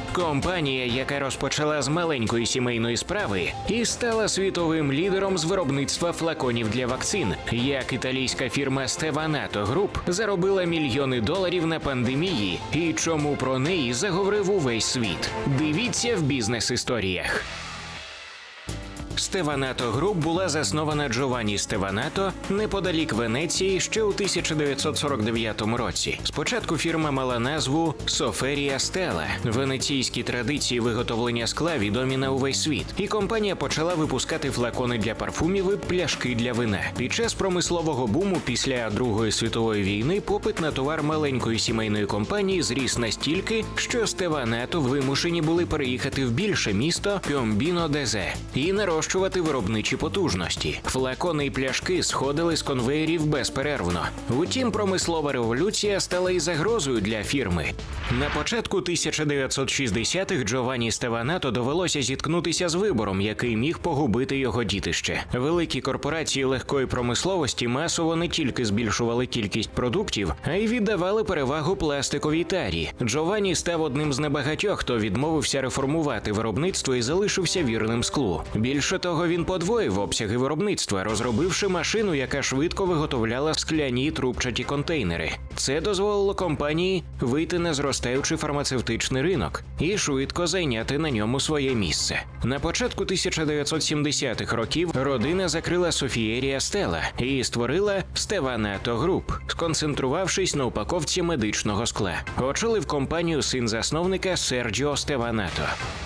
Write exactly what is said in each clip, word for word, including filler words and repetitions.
Компанія, яка розпочала з маленької сімейної справи і стала світовим лідером з виробництва флаконів для вакцин, як італійська фірма Stevanato Group заробила мільйони доларів на пандемії і чому про неї заговорив увесь світ. Дивіться в бізнес-історіях. Stevanato Group була заснована Джованні Стеванато неподалік Венеції ще у тисяча дев'ятсот сорок дев'ятому році. Спочатку фірма мала назву Соферія Стела. Венеційські традиції виготовлення скла відомі на увесь світ. І компанія почала випускати флакони для парфумів і пляшки для вина. Під час промислового буму після Другої світової війни попит на товар маленької сімейної компанії зріс настільки, що Стеванато вимушені були переїхати в більше місто Пьомбіно-Дезе і нарощувати виробничі потужності. Флакони і пляшки сходили з конвеєрів безперервно. Утім, промислова революція стала і загрозою для фірми. На початку тисяча дев'ятсот шістдесятих Джованні Стеванато довелося зіткнутися з вибором, який міг погубити його дітище. Великі корпорації легкої промисловості масово не тільки збільшували кількість продуктів, а й віддавали перевагу пластиковій тарі. Джованні став одним з небагатьох, хто відмовився реформувати виробництво і залишився вірним склу. Більше того, він подвоїв обсяги виробництва, розробивши машину, яка швидко виготовляла скляні трубчаті контейнери. Це дозволило компанії вийти на зростаючий фармацевтичний ринок і швидко зайняти на ньому своє місце. На початку тисяча дев'ятсот сімдесятих років родина закрила Софієрія Стела і створила Stevanato Group, сконцентрувавшись на упаковці медичного скла. Очолив компанію син засновника Серджіо Стеванато.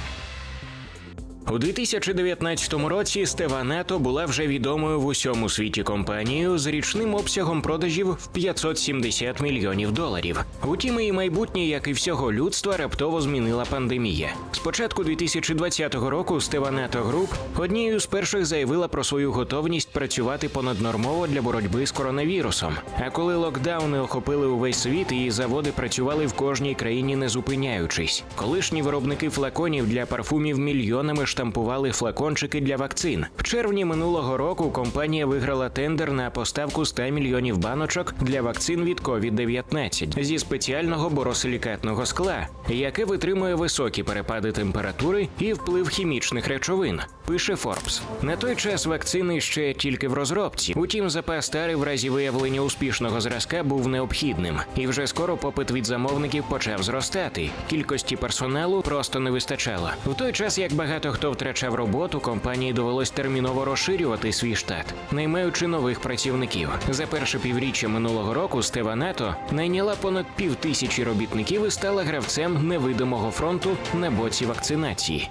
У дві тисячі дев'ятнадцятому році Стеванато була вже відомою в усьому світі компанією з річним обсягом продажів в п'ятсот сімдесят мільйонів доларів. Утім, її майбутнє, як і всього людства, раптово змінила пандемія. З початку дві тисячі двадцятого року Stevanato Group однією з перших заявила про свою готовність працювати понаднормово для боротьби з коронавірусом. А коли локдауни охопили увесь світ, її заводи працювали в кожній країні не зупиняючись. Колишні виробники флаконів для парфумів мільйонами штампували флакончики для вакцин. В червні минулого року компанія виграла тендер на поставку ста мільйонів баночок для вакцин від ковід дев'ятнадцять зі спеціального боросилікатного скла, яке витримує високі перепади температури і вплив хімічних речовин, пише Forbes. На той час вакцини ще тільки в розробці, утім запас тари в разі виявлення успішного зразка був необхідним. І вже скоро попит від замовників почав зростати. Кількості персоналу просто не вистачало. В той час, як багато хто втрачав роботу, компанії довелось терміново розширювати свій штат, наймаючи нових працівників. За перше півріччя минулого року Стеванато найняла понад півтисячі робітників і стала гравцем невидимого фронту на боці вакцинації.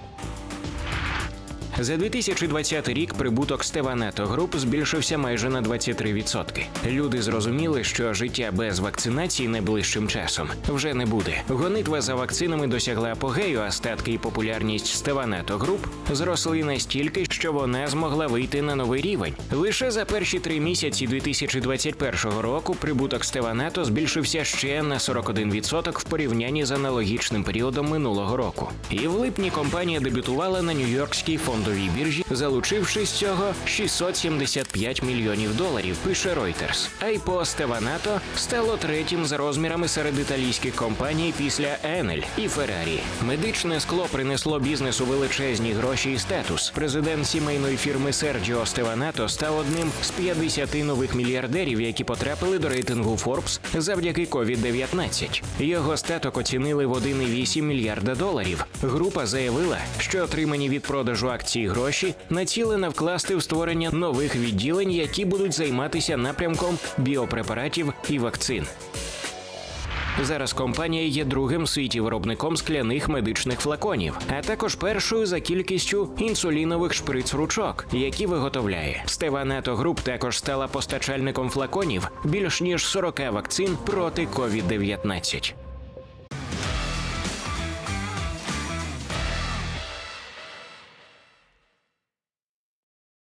За дві тисячі двадцятий рік прибуток Stevanato Group збільшився майже на двадцять три відсотки. Люди зрозуміли, що життя без вакцинації найближчим часом вже не буде. Гонитва за вакцинами досягла апогею, а статки і популярність Stevanato Group зросли настільки, що вона змогла вийти на новий рівень. Лише за перші три місяці дві тисячі двадцять першого року прибуток Stevanato збільшився ще на сорок один відсоток в порівнянні з аналогічним періодом минулого року. І в липні компанія дебютувала на Нью-Йоркській фондовій біржі, залучивши з цього шістсот сімдесят п'ять мільйонів доларів, пише Reuters. А й по Stevanato стало третім за розмірами серед італійських компаній після Enel і Ferrari. Медичне скло принесло бізнесу величезні гроші і статус. Президент сімейної фірми Серджіо Стеванато став одним з п'ятдесяти нових мільярдерів, які потрапили до рейтингу Forbes завдяки ковід дев'ятнадцять. Його статок оцінили в один цілих вісім мільярда доларів. Група заявила, що отримані від продажу акцій гроші націлена вкласти в створення нових відділень, які будуть займатися напрямком біопрепаратів і вакцин. Зараз компанія є другим в світі виробником скляних медичних флаконів, а також першою за кількістю інсулінових шприц-ручок, які виготовляє. Stevanato Group також стала постачальником флаконів більш ніж сорока вакцин проти ковід дев'ятнадцять.